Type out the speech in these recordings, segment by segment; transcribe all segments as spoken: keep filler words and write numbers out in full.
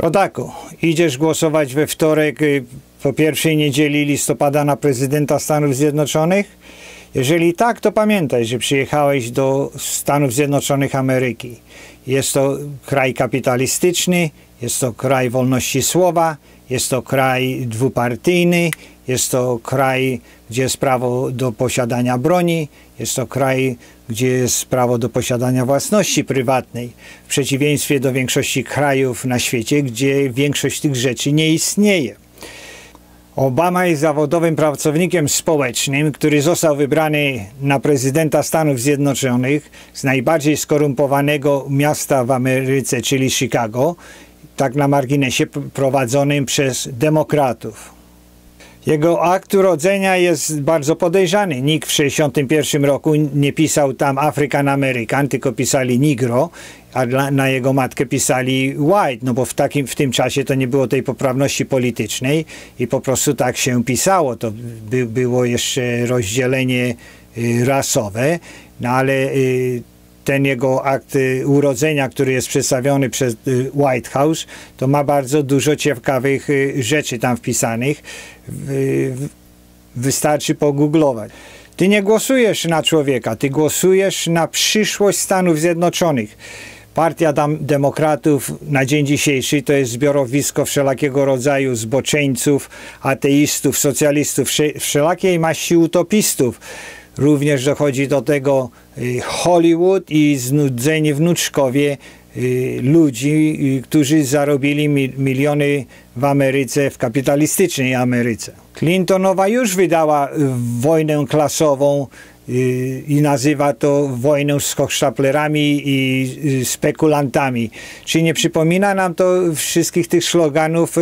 Rodaku, idziesz głosować we wtorek po pierwszej niedzieli listopada na prezydenta Stanów Zjednoczonych? Jeżeli tak, to pamiętaj, że przyjechałeś do Stanów Zjednoczonych Ameryki. Jest to kraj kapitalistyczny, jest to kraj wolności słowa, jest to kraj dwupartyjny, jest to kraj, gdzie jest prawo do posiadania broni, jest to kraj, gdzie jest prawo do posiadania własności prywatnej, w przeciwieństwie do większości krajów na świecie, gdzie większość tych rzeczy nie istnieje. Obama jest zawodowym pracownikiem społecznym, który został wybrany na prezydenta Stanów Zjednoczonych z najbardziej skorumpowanego miasta w Ameryce, czyli Chicago, tak na marginesie, prowadzonym przez demokratów. Jego akt urodzenia jest bardzo podejrzany. Nikt w tysiąc dziewięćset sześćdziesiątym pierwszym roku nie pisał tam African American, tylko pisali Negro, a dla, na jego matkę pisali White, no bo w, takim, w tym czasie to nie było tej poprawności politycznej i po prostu tak się pisało. To by, było jeszcze rozdzielenie y, rasowe, no ale y, ten jego akt y, urodzenia, który jest przedstawiony przez y, White House, to ma bardzo dużo ciekawych y, rzeczy tam wpisanych. Y, wystarczy pogooglować. Ty nie głosujesz na człowieka, ty głosujesz na przyszłość Stanów Zjednoczonych. Partia Demokratów na dzień dzisiejszy to jest zbiorowisko wszelakiego rodzaju zboczeńców, ateistów, socjalistów, wszelakiej maści utopistów. Również dochodzi do tego Hollywood i znudzeni wnuczkowie ludzi, którzy zarobili miliony w Ameryce, w kapitalistycznej Ameryce. Clintonowa już wydała wojnę klasową i nazywa to wojną z hochsztaplerami i spekulantami. Czy nie przypomina nam to wszystkich tych sloganów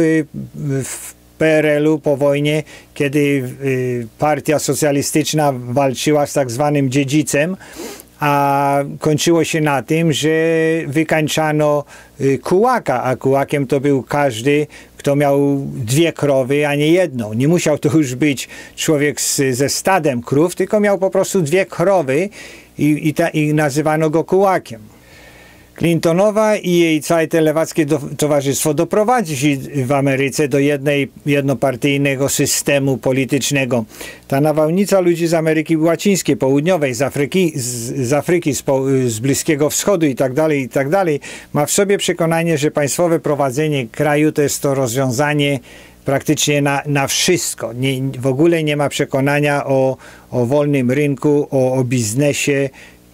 w P R L-u po wojnie, kiedy partia socjalistyczna walczyła z tak zwanym dziedzicem, a kończyło się na tym, że wykańczano kułaka, a kułakiem to był każdy, kto miał dwie krowy, a nie jedną. Nie musiał to już być człowiek z, ze stadem krów, tylko miał po prostu dwie krowy i, i, ta, i nazywano go kułakiem. Clintonowa i jej całe te lewackie do, towarzystwo doprowadzi w Ameryce do jednej, jednopartyjnego systemu politycznego. Ta nawałnica ludzi z Ameryki Łacińskiej, Południowej, z Afryki, z, z, Afryki, z, z Bliskiego Wschodu i tak dalej, i tak dalej, ma w sobie przekonanie, że państwowe prowadzenie kraju to jest to rozwiązanie praktycznie na, na wszystko. Nie, w ogóle nie ma przekonania o, o wolnym rynku, o, o biznesie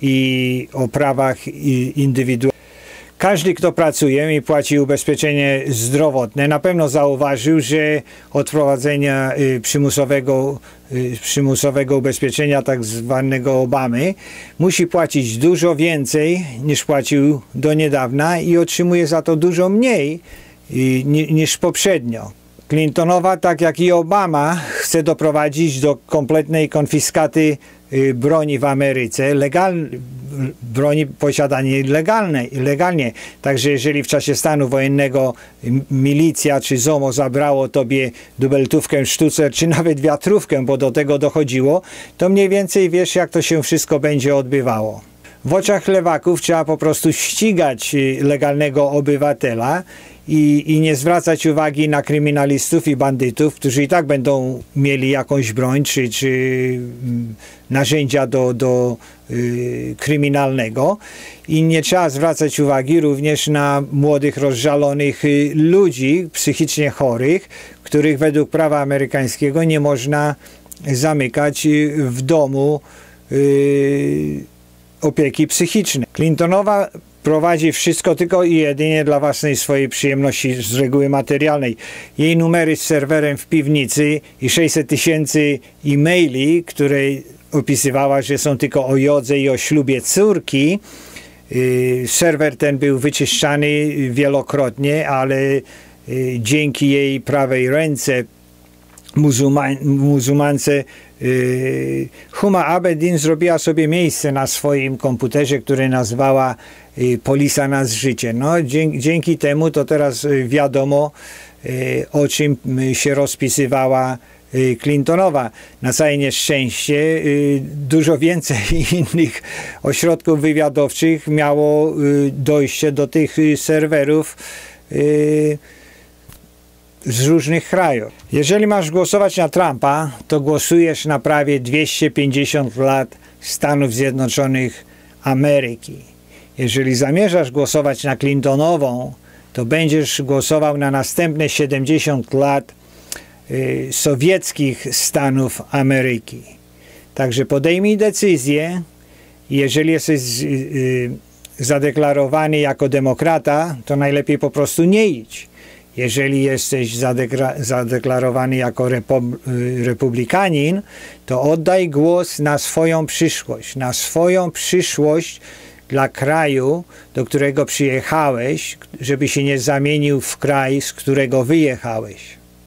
i o prawach indywidualnych. Każdy, kto pracuje i płaci ubezpieczenie zdrowotne, na pewno zauważył, że od wprowadzenia przymusowego, przymusowego ubezpieczenia tak zwanego Obamy musi płacić dużo więcej niż płacił do niedawna i otrzymuje za to dużo mniej niż poprzednio. Clintonowa, tak jak i Obama, chce doprowadzić do kompletnej konfiskaty broni w Ameryce, legal, broni posiadanej legalnej, legalnie. Także jeżeli w czasie stanu wojennego milicja czy ZOMO zabrało tobie dubeltówkę, sztucer czy nawet wiatrówkę, bo do tego dochodziło, to mniej więcej wiesz, jak to się wszystko będzie odbywało. W oczach lewaków trzeba po prostu ścigać legalnego obywatela i, i nie zwracać uwagi na kryminalistów i bandytów, którzy i tak będą mieli jakąś broń czy, czy narzędzia do, do y, kryminalnego. I nie trzeba zwracać uwagi również na młodych, rozżalonych y, ludzi psychicznie chorych, których według prawa amerykańskiego nie można zamykać y, w domu y, opieki psychicznej. Clintonowa prowadzi wszystko tylko i jedynie dla własnej swojej przyjemności z reguły materialnej. Jej numery z serwerem w piwnicy i sześćset tysięcy e-maili, które opisywała, że są tylko o jodze i o ślubie córki. Serwer ten był wyczyszczany wielokrotnie, ale dzięki jej prawej ręce, muzułman, muzułmance, Yy, Huma Abedin zrobiła sobie miejsce na swoim komputerze, które nazwała yy, Polisa nas życie. No, dzięki, dzięki temu to teraz yy, wiadomo, yy, o czym yy, się rozpisywała yy, Clintonowa. Na całe nieszczęście yy, dużo więcej innych ośrodków wywiadowczych miało yy, dojście do tych yy, serwerów yy, z różnych krajów. Jeżeli masz głosować na Trumpa, to głosujesz na prawie dwieście pięćdziesiąt lat Stanów Zjednoczonych Ameryki. Jeżeli zamierzasz głosować na Clintonową, to będziesz głosował na następne siedemdziesiąt lat y, sowieckich Stanów Ameryki. Także podejmij decyzję. Jeżeli jesteś y, y, zadeklarowany jako demokrata, to najlepiej po prostu nie idź. Jeżeli jesteś zadeklarowany jako republikanin, to oddaj głos na swoją przyszłość, na swoją przyszłość dla kraju, do którego przyjechałeś, żeby się nie zamienił w kraj, z którego wyjechałeś.